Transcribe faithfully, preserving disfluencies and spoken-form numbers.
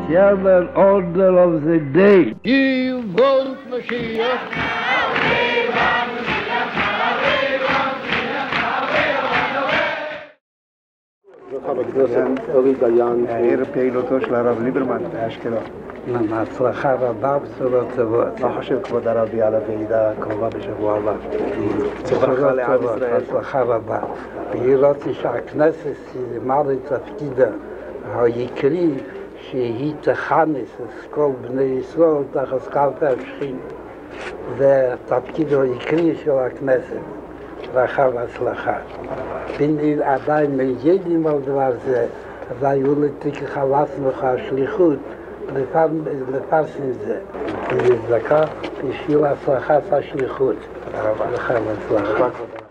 Tell the order of the day. You want Mashiach? ערב פעילותו של הרב ליברמן באשקלון. הצלחה רבה, בשורות טובות. מה חושב כבוד הרבי על הוועידה הקרובה בשבוע הבא? ברכה לעם ישראל. הצלחה רבה. והראיתי שהכנסת ילמד את תפקידה העיקרי שהיא תכנס את כל בני ישראל תחת כלפי השכינה. זה התפקיד העיקרי של הכנסת. ברכה והצלחה. bin עדיין מיידים על דבר זה, אז היו לי תיקח על עצמך השליחות לפרסם זה. זה דקה בשביל הצלחת השליחות. ברכה והצלחה.